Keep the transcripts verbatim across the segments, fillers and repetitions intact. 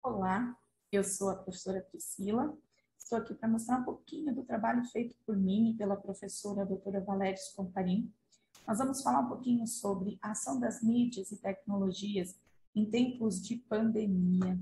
Olá, eu sou a professora Priscila. Estou aqui para mostrar um pouquinho do trabalho feito por mim e pela professora doutora Valéria Scomparin. Nós vamos falar um pouquinho sobre a ação das mídias e tecnologias em tempos de pandemia.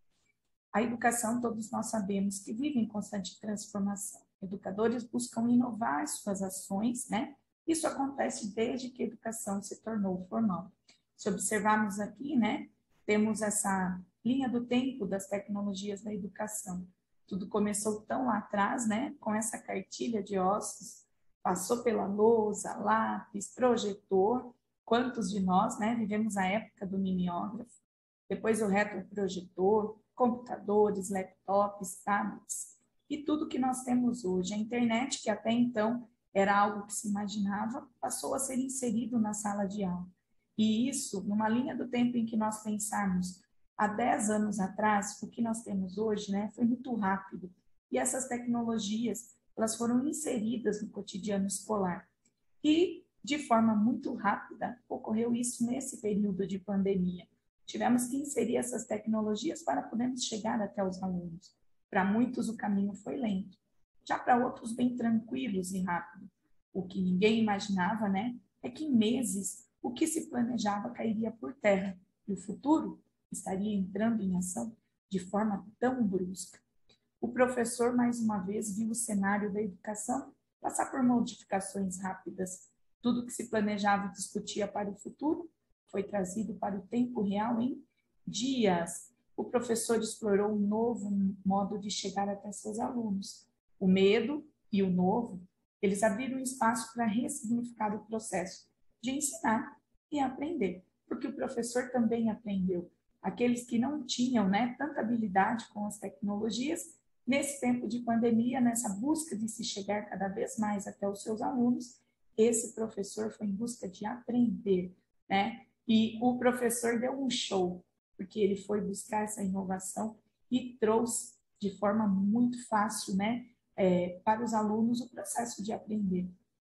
A educação, todos nós sabemos que vive em constante transformação. Educadores buscam inovar suas ações, né? Isso acontece desde que a educação se tornou formal. Se observarmos aqui, né, temos essa linha do tempo das tecnologias da educação. Tudo começou tão lá atrás, né, com essa cartilha de ossos, passou pela lousa, lápis, projetor. Quantos de nós, né, vivemos a época do mimeógrafo? Depois o retroprojetor, computadores, laptops, tablets e tudo que nós temos hoje. A internet, que até então era algo que se imaginava, passou a ser inserido na sala de aula. E isso, numa linha do tempo em que nós pensarmos há dez anos atrás, o que nós temos hoje, né, foi muito rápido. E essas tecnologias, elas foram inseridas no cotidiano escolar. E, de forma muito rápida, ocorreu isso nesse período de pandemia. Tivemos que inserir essas tecnologias para podermos chegar até os alunos. Para muitos, o caminho foi lento. Já para outros, bem tranquilos e rápido. O que ninguém imaginava, né, é que em meses o que se planejava cairia por terra e o futuro estaria entrando em ação de forma tão brusca. O professor, mais uma vez, viu o cenário da educação passar por modificações rápidas. Tudo que se planejava e discutia para o futuro foi trazido para o tempo real em dias. O professor explorou um novo modo de chegar até seus alunos. O medo e o novo, eles abriram espaço para ressignificar o processo de ensinar e aprender, porque o professor também aprendeu. Aqueles que não tinham, né, tanta habilidade com as tecnologias, nesse tempo de pandemia, nessa busca de se chegar cada vez mais até os seus alunos, esse professor foi em busca de aprender, né? E o professor deu um show, porque ele foi buscar essa inovação e trouxe de forma muito fácil, né, é, para os alunos o processo de aprender.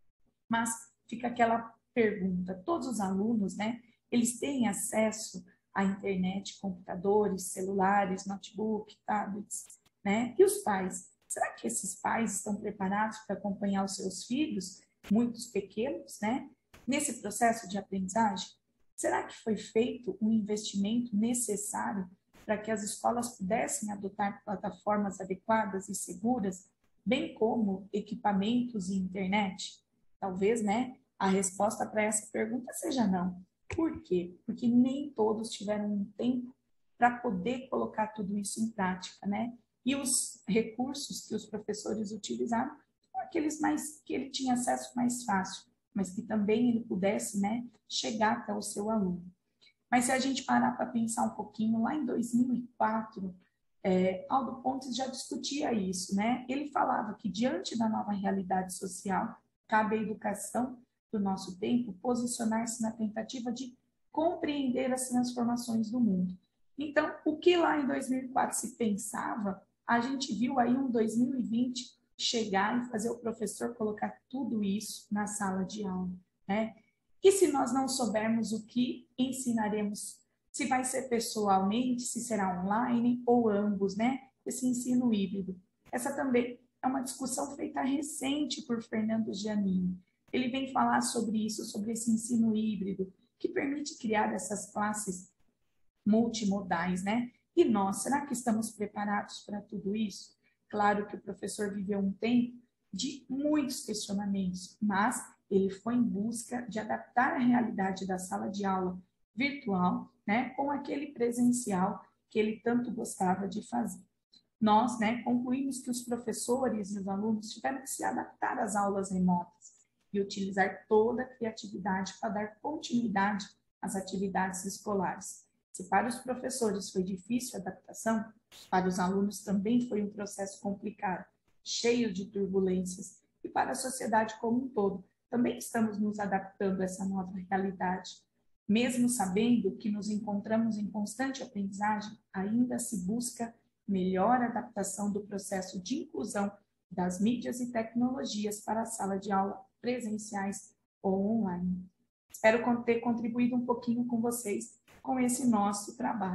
Mas fica aquela pergunta, todos os alunos, né, eles têm acesso à internet, computadores, celulares, notebook, tablets, né? E os pais? Será que esses pais estão preparados para acompanhar os seus filhos, muitos pequenos, né, nesse processo de aprendizagem? Será que foi feito um investimento necessário para que as escolas pudessem adotar plataformas adequadas e seguras, bem como equipamentos e internet? Talvez, né, a resposta para essa pergunta seja não. Por quê? Porque nem todos tiveram um tempo para poder colocar tudo isso em prática, né? E os recursos que os professores utilizaram são aqueles mais que ele tinha acesso mais fácil, mas que também ele pudesse, né, chegar até o seu aluno. Mas se a gente parar para pensar um pouquinho, lá em dois mil e quatro, é, Aldo Pontes já discutia isso, né? Ele falava que diante da nova realidade social, cabe à educação do nosso tempo posicionar-se na tentativa de compreender as transformações do mundo. Então, o que lá em dois mil e quatro se pensava, a gente viu aí um dois mil e vinte chegar e fazer o professor colocar tudo isso na sala de aula, né? E se nós não soubermos o que ensinaremos, se vai ser pessoalmente, se será online ou ambos, né? Esse ensino híbrido. Essa também é uma discussão feita recente por Fernando Giannini. Ele vem falar sobre isso, sobre esse ensino híbrido, que permite criar essas classes multimodais, né? E nós, será que estamos preparados para tudo isso? Claro que o professor viveu um tempo de muitos questionamentos, mas ele foi em busca de adaptar a realidade da sala de aula virtual, né, com aquele presencial que ele tanto gostava de fazer. Nós, né, concluímos que os professores e os alunos tiveram que se adaptar às aulas remotas e utilizar toda a criatividade para dar continuidade às atividades escolares. Se para os professores foi difícil a adaptação, para os alunos também foi um processo complicado, cheio de turbulências, e para a sociedade como um todo. Também estamos nos adaptando a essa nova realidade. Mesmo sabendo que nos encontramos em constante aprendizagem, ainda se busca melhor adaptação do processo de inclusão das mídias e tecnologias para a sala de aula presenciais ou online. Espero ter contribuído um pouquinho com vocês com esse nosso trabalho.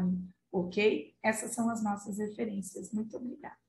ok? Essas são as nossas referências. Muito obrigada.